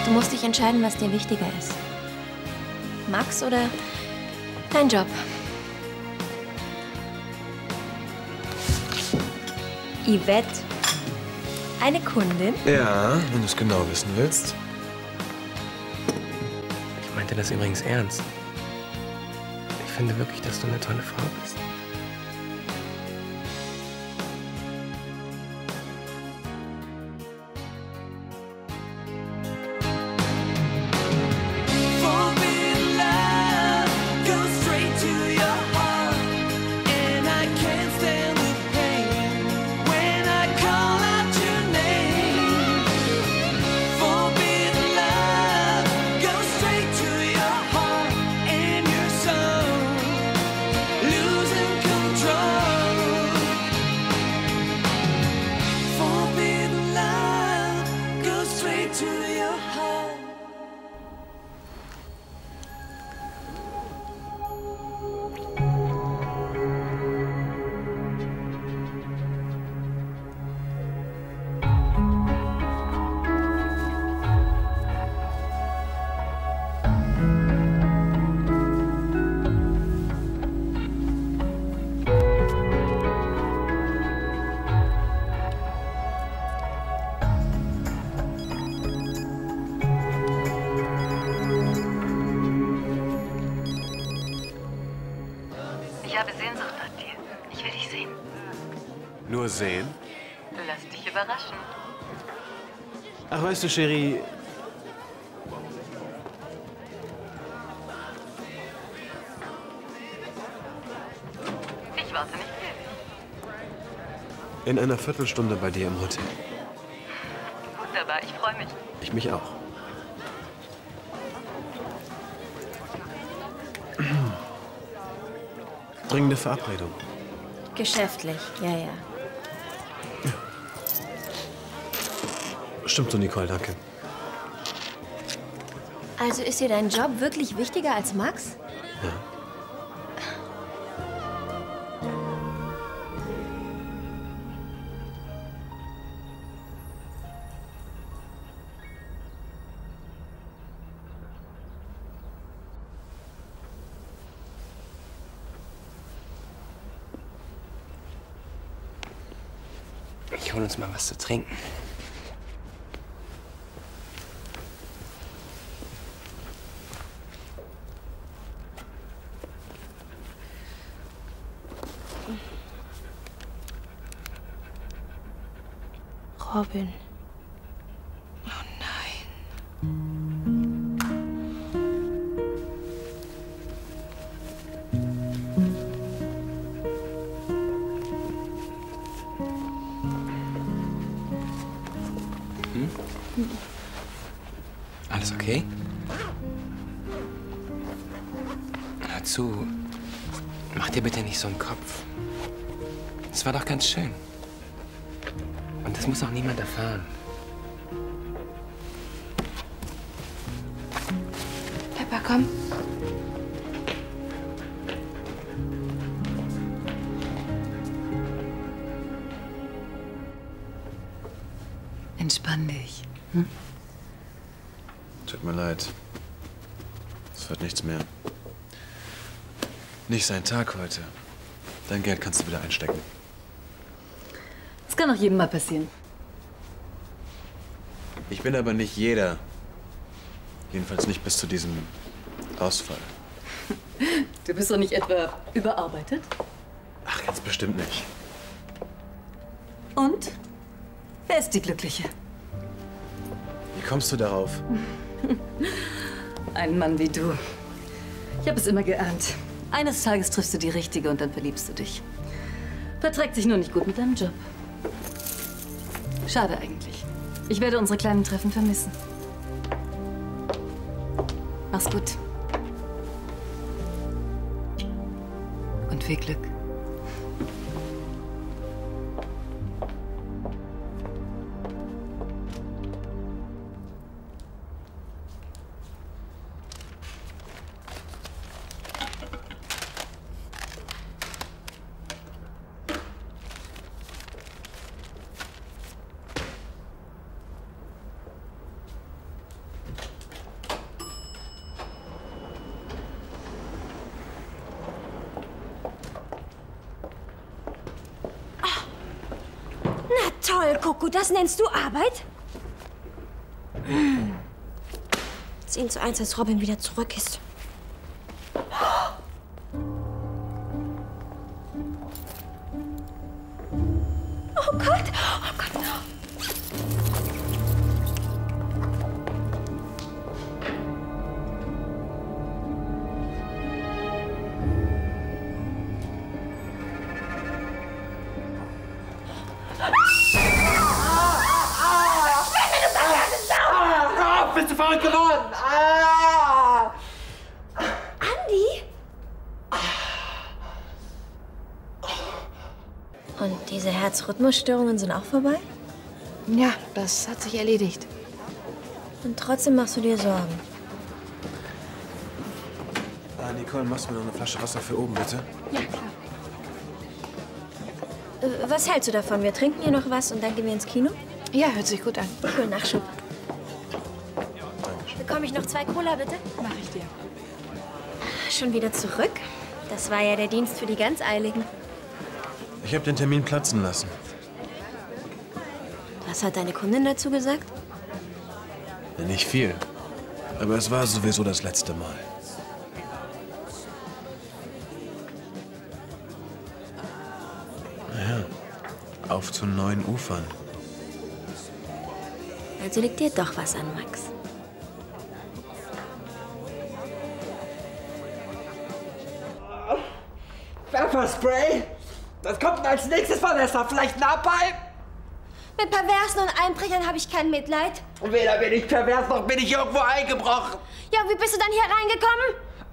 Du musst dich entscheiden, was dir wichtiger ist. Max oder dein Job? Yvette, eine Kundin? Ja, wenn du es genau wissen willst. Ich meinte das übrigens ernst. Ich finde wirklich, dass du eine tolle Frau bist. Ich habe Sehnsucht nach dir. Ich will dich sehen. Nur sehen? Lass dich überraschen. Ach, weißt du, Cherie, Ich warte nicht ewig. in einer Viertelstunde bei dir im Hotel. Wunderbar, ich freue mich. Ich mich auch. Dringende Verabredung. Geschäftlich, ja. Stimmt so, Nicole, danke. Also ist dir dein Job wirklich wichtiger als Max? Ja. Ich hol uns mal was zu trinken. Robin. Oh nein. Alles okay? Hör zu. Mach dir bitte nicht so einen Kopf. Es war doch ganz schön. Und das muss auch niemand erfahren. Pepper, komm. Entspann dich. Hm? Tut mir leid. Es wird nichts mehr. Nicht sein Tag heute. Dein Geld kannst du wieder einstecken. Das kann auch jedem mal passieren. Ich bin aber nicht jeder. Jedenfalls nicht bis zu diesem Ausfall. Du bist doch nicht etwa überarbeitet? Ach, ganz bestimmt nicht. Und? Wer ist die Glückliche? Wie kommst du darauf? Ein Mann wie du. Ich habe es immer geahnt. Eines Tages triffst du die Richtige und dann verliebst du dich. Verträgt sich nur nicht gut mit deinem Job. Schade eigentlich. Ich werde unsere kleinen Treffen vermissen. Mach's gut. Und viel Glück. toll, Coco. Das nennst du Arbeit? 10:1, als Robin wieder zurück ist. Oh Gott! Oh Gott! Bist du verrückt geworden? Andi? Und diese Herzrhythmusstörungen sind auch vorbei? Ja, das hat sich erledigt. Und trotzdem machst du dir Sorgen. Nicole, machst du mir noch eine Flasche Wasser für oben, bitte? Ja, klar. Was hältst du davon? Wir trinken hier noch was und dann gehen wir ins Kino? Ja, hört sich gut an. Cool, Nachschub. Bekomme ich noch 2 Cola, bitte? Mach ich dir. Schon wieder zurück? Das war ja der Dienst für die ganz Eiligen. Ich habe den Termin platzen lassen. Was hat deine Kundin dazu gesagt? Ja, nicht viel. Aber es war sowieso das letzte Mal. Naja, auf zu neuen Ufern. Also liegt dir doch was an, Max. Pfefferspray? Das kommt als nächstes, Vanessa. Vielleicht Napalm? Mit Perversen und Einbrechern habe ich kein Mitleid. Und weder bin ich pervers, noch bin ich irgendwo eingebrochen. Ja, wie bist du dann hier reingekommen?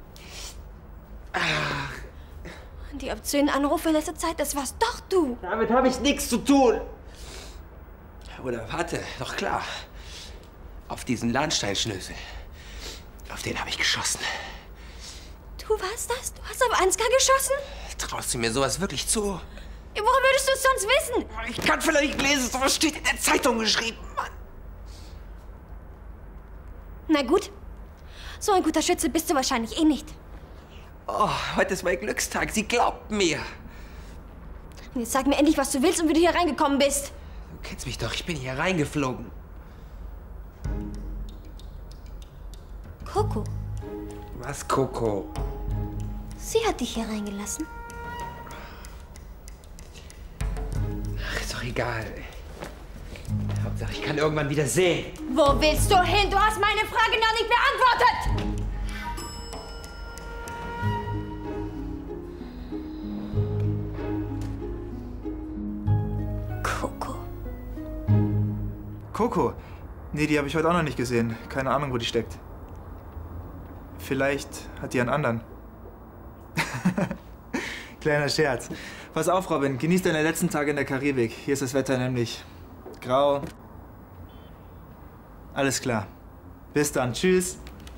Und die obszönen Anrufe in letzter Zeit, das warst doch du. Damit habe ich nichts zu tun. Oder warte, doch klar. Auf diesen Lahnsteinschnösel. Auf den habe ich geschossen. Du warst das? Du hast auf Ansgar geschossen? Traust du mir sowas wirklich zu? Ja, woher würdest du es sonst wissen? Ich kann vielleicht lesen, sowas steht in der Zeitung geschrieben, Mann. Na gut. So ein guter Schütze bist du wahrscheinlich eh nicht. Oh, heute ist mein Glückstag. Sie glaubt mir. Und jetzt sag mir endlich, was du willst und wie du hier reingekommen bist. Du kennst mich doch. Ich bin hier reingeflogen. Coco, Was, Coco? sie hat dich hier reingelassen. Ach, ist doch egal. Hauptsache, ich kann irgendwann wieder sehen. Wo willst du hin? Du hast meine Frage noch nicht beantwortet. Coco. Coco? Nee, die habe ich heute auch noch nicht gesehen. Keine Ahnung, wo die steckt. Vielleicht hat die einen anderen. Kleiner Scherz. Pass auf, Robin. Genieß deine letzten Tage in der Karibik. Hier ist das Wetter nämlich grau. Alles klar. Bis dann. Tschüss.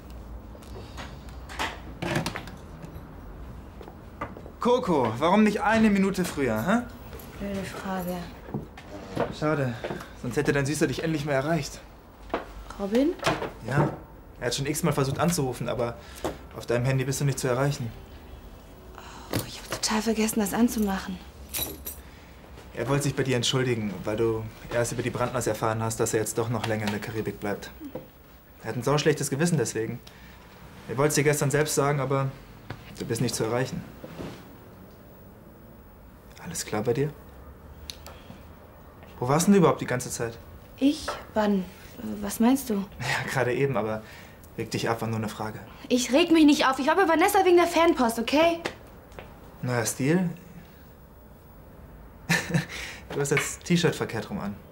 Coco, warum nicht eine Minute früher, hä? Blöde Frage. Schade. Sonst hätte dein Süßer dich endlich mal erreicht. Robin? Ja. Er hat schon x-mal versucht anzurufen, aber auf deinem Handy bist du nicht zu erreichen. Oh, ich habe total vergessen, das anzumachen. Er wollte sich bei dir entschuldigen, weil du erst über die Brandners erfahren hast, dass er jetzt doch noch länger in der Karibik bleibt. Er hat ein sauschlechtes Gewissen deswegen. Er wollte es dir gestern selbst sagen, aber du bist nicht zu erreichen. Alles klar bei dir? Wo warst denn du überhaupt die ganze Zeit? Ich? Wann? Was meinst du? Ja, gerade eben, aber reg dich ab, war nur eine Frage. Ich reg mich nicht auf. Ich war bei Vanessa wegen der Fanpost, okay? Neuer Stil? Du hast das T-Shirt verkehrt rum an.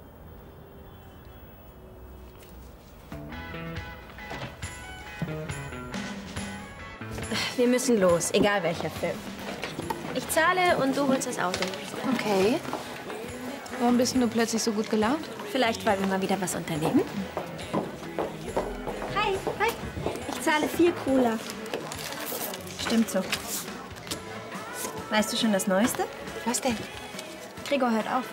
Wir müssen los, egal welcher Film. Ich zahle und du holst das Auto. Okay. Warum bist du plötzlich so gut gelaunt? Vielleicht, weil wir mal wieder was unternehmen. Hi, hi. Ich zahle 4 Cola. Stimmt so. Weißt du schon das Neueste? Was denn? Gregor hört auf.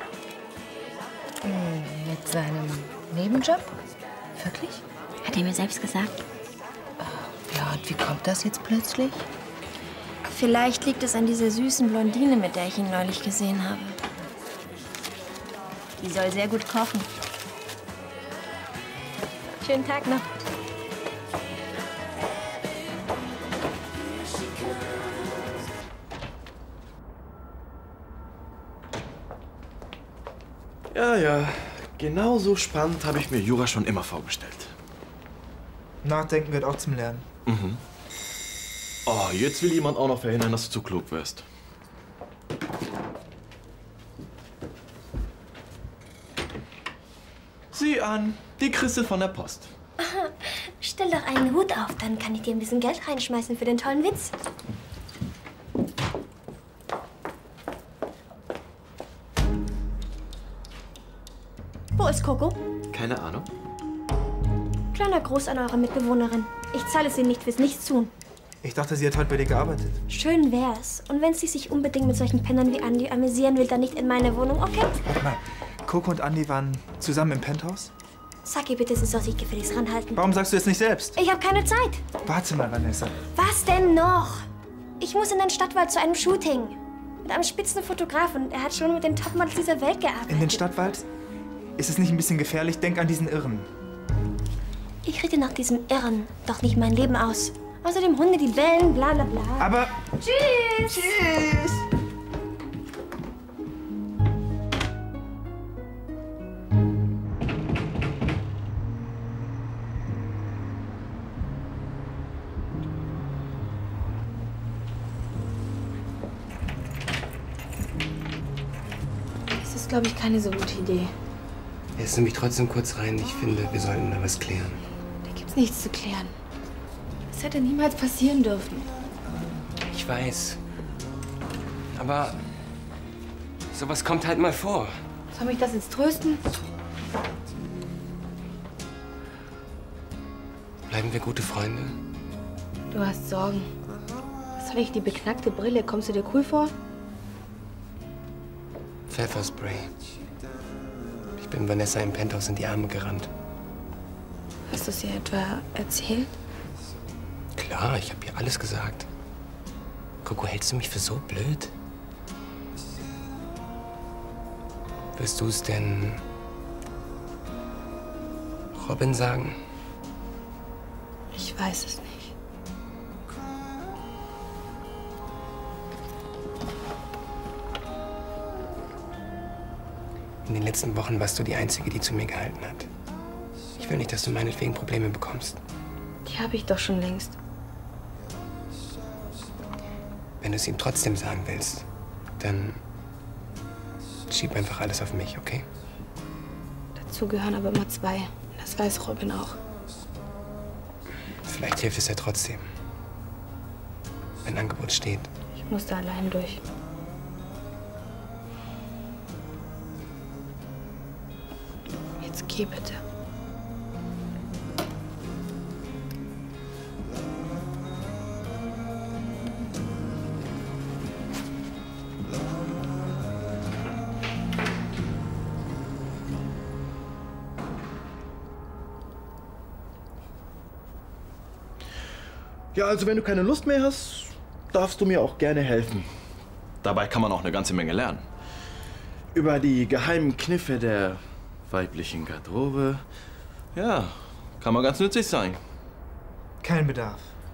Mit seinem Nebenjob? Wirklich? Hat er mir selbst gesagt. Ja, und wie kommt das jetzt plötzlich? Vielleicht liegt es an dieser süßen Blondine, mit der ich ihn neulich gesehen habe. Die soll sehr gut kochen. Schönen Tag noch. Ja, ja. Genauso spannend habe ich mir Jura schon immer vorgestellt. Nachdenken gehört auch zum Lernen. Mhm. Oh, jetzt will jemand auch noch verhindern, dass du zu klug wirst. Sieh an, die Christel von der Post. Stell doch einen Hut auf, dann kann ich dir ein bisschen Geld reinschmeißen für den tollen Witz. Wo ist Coco? Keine Ahnung. Kleiner Gruß an eure Mitbewohnerin. Ich zahle sie nicht fürs Nichtstun. Ich dachte, sie hat heute bei dir gearbeitet. Schön wär's. Und wenn sie sich unbedingt mit solchen Pennern wie Andy amüsieren will, dann nicht in meine Wohnung, okay? Warte mal, Coco und Andy waren zusammen im Penthouse? Sag ihr bitte, sie soll sich gefälligst ranhalten. Warum sagst du jetzt nicht selbst? Ich habe keine Zeit. Warte mal, Vanessa. Was denn noch? Ich muss in den Stadtwald zu einem Shooting. Mit einem Spitzenfotografen. Er hat schon mit den Topmodels dieser Welt gearbeitet. In den Stadtwald? Ist es nicht ein bisschen gefährlich? Denk an diesen Irren. Ich richte nach diesem Irren doch nicht mein Leben aus. Außerdem Hunde, die bellen, bla bla bla. Aber... Tschüss! Tschüss! Das ist, glaube ich, keine so gute Idee. Jetzt nimm mich trotzdem kurz rein. Ich finde, wir sollten da was klären. Da gibt's nichts zu klären. Das hätte niemals passieren dürfen. Ich weiß. Aber sowas kommt halt mal vor. Soll mich das jetzt trösten? Bleiben wir gute Freunde? Du hast Sorgen. Was soll ich, die beknackte Brille? Kommst du dir cool vor? Pfefferspray. Ich bin Vanessa im Penthouse in die Arme gerannt. Hast du es ihr etwa erzählt? Klar, ich habe ihr alles gesagt. Coco, hältst du mich für so blöd? Wirst du es denn Robin sagen? Ich weiß es nicht. In den letzten Wochen warst du die Einzige, die zu mir gehalten hat. Ich will nicht, dass du meinetwegen Probleme bekommst. Die habe ich doch schon längst. Wenn du es ihm trotzdem sagen willst, dann schieb einfach alles auf mich, okay? Dazu gehören aber immer zwei. Das weiß Robin auch. Vielleicht hilft es ja trotzdem. Wenn ein Angebot steht. Ich muss da allein durch. Jetzt geh bitte. Ja, also wenn du keine Lust mehr hast, darfst du mir auch gerne helfen. Dabei kann man auch eine ganze Menge lernen. Über die geheimen Kniffe der weiblichen Garderobe. Ja, kann mal ganz nützlich sein. Kein Bedarf.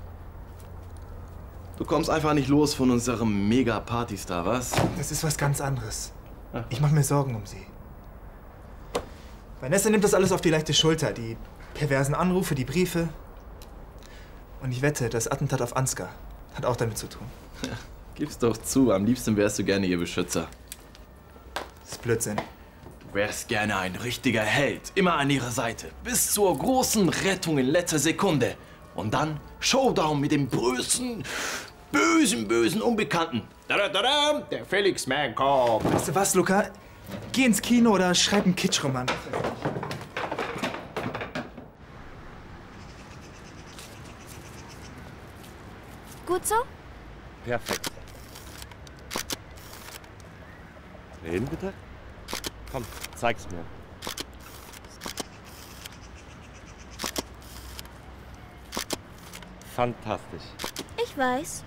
Du kommst einfach nicht los von unserem Mega-Partystar, was? Das ist was ganz anderes. Ich mache mir Sorgen um sie. Vanessa nimmt das alles auf die leichte Schulter. Die perversen Anrufe, die Briefe. Und ich wette, das Attentat auf Ansgar hat auch damit zu tun. Ja, gib's doch zu, am liebsten wärst du gerne ihr Beschützer. Das ist Blödsinn. Du wärst gerne ein richtiger Held, immer an ihrer Seite. Bis zur großen Rettung in letzter Sekunde. Und dann Showdown mit dem bösen, bösen Unbekannten. Da, der Felix Mann kommt. Weißt du was, Luca? Geh ins Kino oder schreib einen Kitschroman. Gut so? Perfekt. Reden bitte? Komm, zeig's mir. Fantastisch. Ich weiß.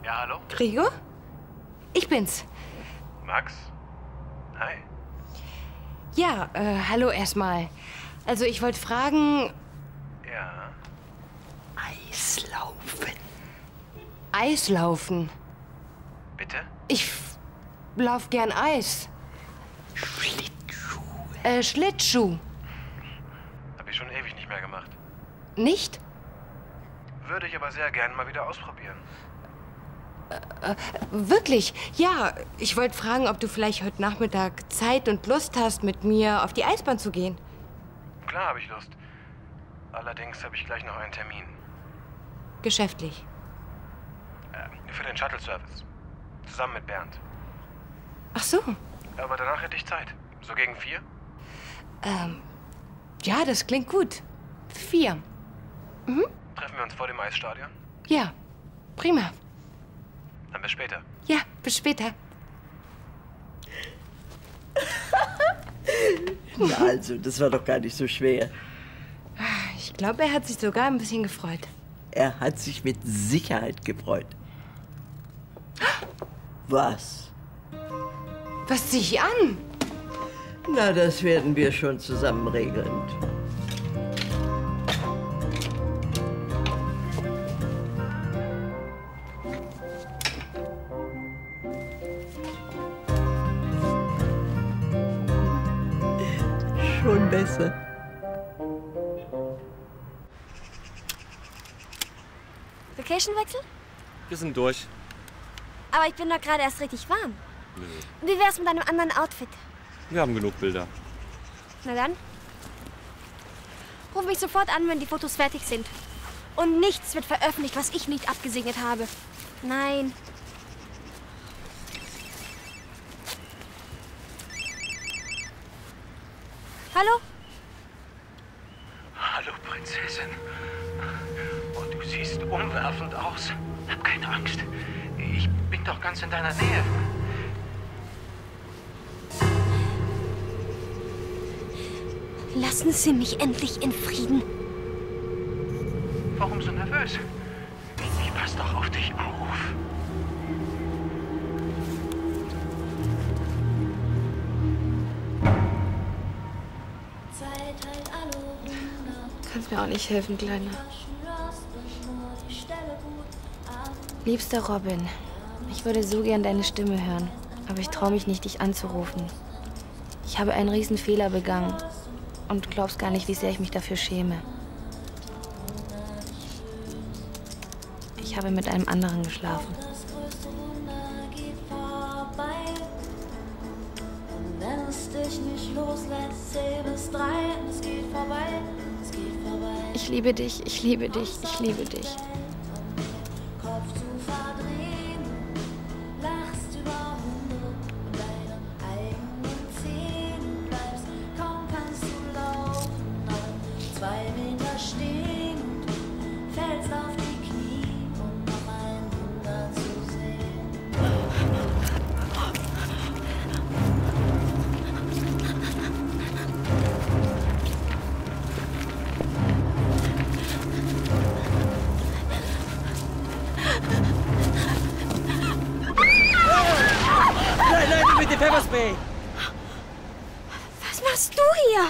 Ja, hallo? Gregor? Ich bin's. Max? Hi. Ja, hallo erstmal. Also ich wollte fragen... Ja? Eislaufen. Eislaufen? Bitte? Ich lauf gern Eis. Schlittschuh. Hab ich schon ewig nicht mehr gemacht. Nicht? Würde ich aber sehr gern mal wieder ausprobieren. Wirklich? Ja, ich wollte fragen, ob du vielleicht heute Nachmittag Zeit und Lust hast, mit mir auf die Eisbahn zu gehen. Klar habe ich Lust. Allerdings habe ich gleich noch einen Termin. Geschäftlich. Für den Shuttle-Service. Zusammen mit Bernd. Ach so. Aber danach hätte ich Zeit. So gegen 4? Ja, das klingt gut. 4. Mhm. Treffen wir uns vor dem Eisstadion? Ja, prima. Dann bis später. Ja, bis später. Na also, das war doch gar nicht so schwer. Ich glaube, er hat sich sogar ein bisschen gefreut. Er hat sich mit Sicherheit gefreut. Was? Was zieh ich an? Na, das werden wir schon zusammen regeln. Schon besser. Location-Wechsel? Wir sind durch. Aber ich bin doch gerade erst richtig warm. Nö. Wie wär's mit einem anderen Outfit? Wir haben genug Bilder. Na dann. Ruf mich sofort an, wenn die Fotos fertig sind. Und nichts wird veröffentlicht, was ich nicht abgesegnet habe. Nein. Hallo? Hallo, Prinzessin. Oh, du siehst umwerfend aus. Hab keine Angst. Ich bin doch ganz in deiner Nähe. Lassen Sie mich endlich in Frieden. Warum so nervös? Ich pass doch auf dich auf. Du kannst mir auch nicht helfen, Kleiner. Liebster Robin, ich würde so gern deine Stimme hören, aber ich traue mich nicht, dich anzurufen. Ich habe einen riesen Fehler begangen und du glaubst gar nicht, wie sehr ich mich dafür schäme. Ich habe mit einem anderen geschlafen. Ich liebe dich, ich liebe dich, ich liebe dich. Pfefferspray! Was machst du hier?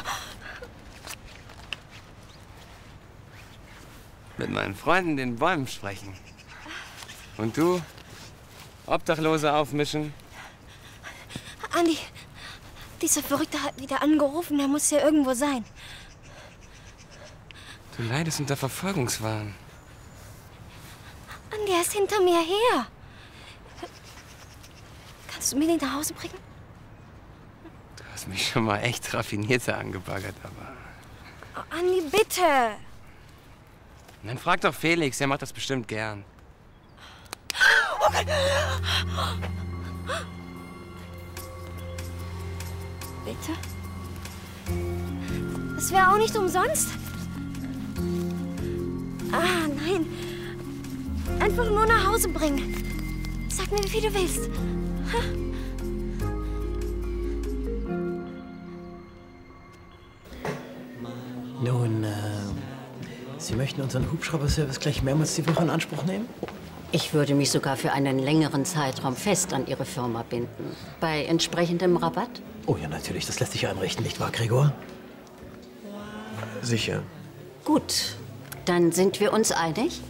Mit meinen Freunden den Bäumen sprechen. Und du? Obdachlose aufmischen? Andi, dieser Verrückte hat wieder angerufen. Er muss hier irgendwo sein. Du leidest unter Verfolgungswahn. Andi, er ist hinter mir her. Kannst du mir den nach Hause bringen? Du hast mich schon mal echt raffinierter angebaggert, aber... Oh, Andi, bitte. Dann frag doch Felix, der macht das bestimmt gern. Oh Gott. Bitte? Das wäre auch nicht umsonst. Ah, nein. Einfach nur nach Hause bringen. Sag mir, wie viel du willst. Nun, Sie möchten unseren Hubschrauberservice gleich mehrmals die Woche in Anspruch nehmen? Ich würde mich sogar für einen längeren Zeitraum fest an Ihre Firma binden. Bei entsprechendem Rabatt? Oh ja, natürlich. Das lässt sich einrichten, nicht wahr, Gregor? Sicher. Gut. Dann sind wir uns einig?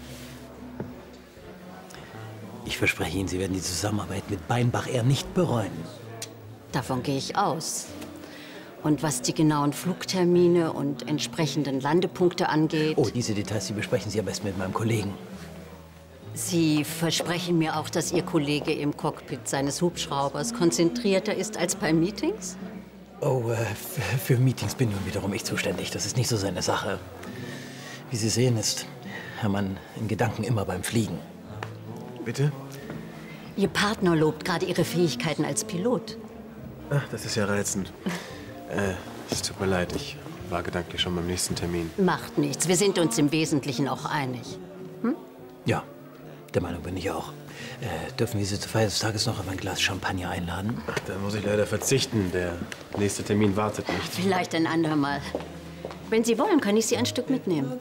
Ich verspreche Ihnen, Sie werden die Zusammenarbeit mit Beinbach eher nicht bereuen. Davon gehe ich aus. Und was die genauen Flugtermine und entsprechenden Landepunkte angeht... Oh, diese Details, die besprechen Sie am besten mit meinem Kollegen. Sie versprechen mir auch, dass Ihr Kollege im Cockpit seines Hubschraubers konzentrierter ist als bei Meetings? Oh, für Meetings bin nun wiederum ich zuständig. Das ist nicht so seine Sache. Wie Sie sehen, ist Herr Mann in Gedanken immer beim Fliegen. Bitte? Ihr Partner lobt gerade Ihre Fähigkeiten als Pilot. Ach, das ist ja reizend. Es tut mir leid, ich war gedanklich schon beim nächsten Termin. Macht nichts. Wir sind uns im Wesentlichen auch einig. Hm? Ja, der Meinung bin ich auch. Dürfen wir Sie zur Feier des Tages noch auf ein Glas Champagner einladen? Ach, da muss ich leider verzichten. Der nächste Termin wartet nicht. Vielleicht ein andermal. Wenn Sie wollen, kann ich Sie ein Stück mitnehmen.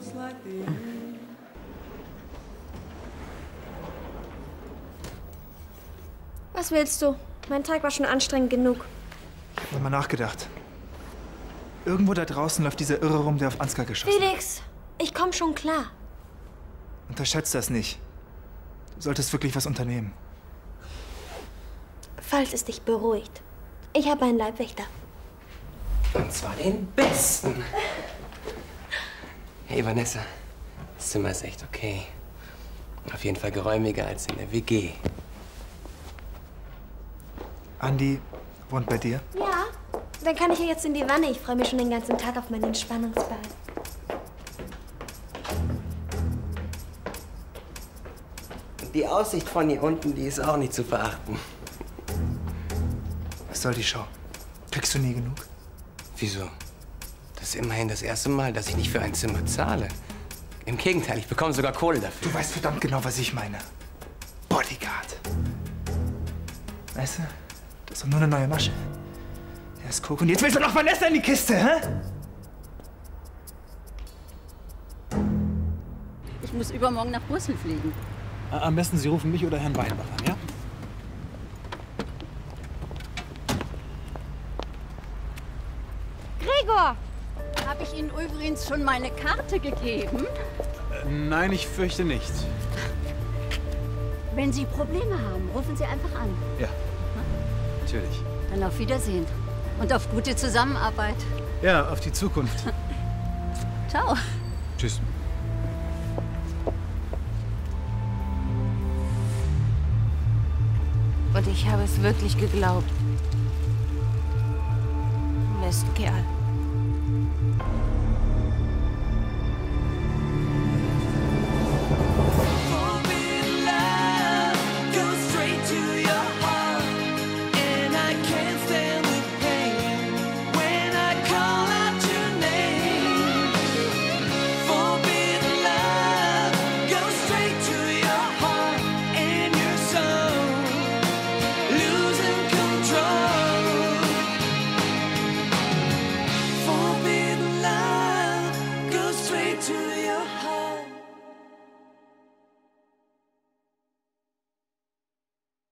Was willst du? Mein Tag war schon anstrengend genug. Ich habe mal nachgedacht. Irgendwo da draußen läuft dieser Irre rum, der auf Ansgar geschossen hat. Felix, ich komm schon klar. Unterschätzt das nicht. Du solltest wirklich was unternehmen. Falls es dich beruhigt. Ich habe einen Leibwächter. Und zwar den besten. Hey Vanessa, das Zimmer ist echt okay. Auf jeden Fall geräumiger als in der WG. Andi wohnt bei dir? Ja, dann kann ich ja jetzt in die Wanne. Ich freue mich schon den ganzen Tag auf meinen Entspannungsbad. Die Aussicht von hier unten, die ist auch nicht zu verachten. Was soll die Show? Kriegst du nie genug? Wieso? Das ist immerhin das erste Mal, dass ich nicht für ein Zimmer zahle. Im Gegenteil, ich bekomme sogar Kohle dafür. Du weißt verdammt genau, was ich meine. Bodyguard. Weißt du, das ist doch nur eine neue Masche. Er ist Coke und jetzt willst du noch Vanessa in die Kiste, hä? Ich muss übermorgen nach Brüssel fliegen. Am besten Sie rufen mich oder Herrn Weinbach an, ja? Gregor! Habe ich Ihnen übrigens schon meine Karte gegeben? Nein, ich fürchte nicht. Wenn Sie Probleme haben, rufen Sie einfach an. Ja, natürlich. Dann auf Wiedersehen. Und auf gute Zusammenarbeit. Ja, auf die Zukunft. Ciao. Tschüss. Und ich habe es wirklich geglaubt. Du bist Kerl.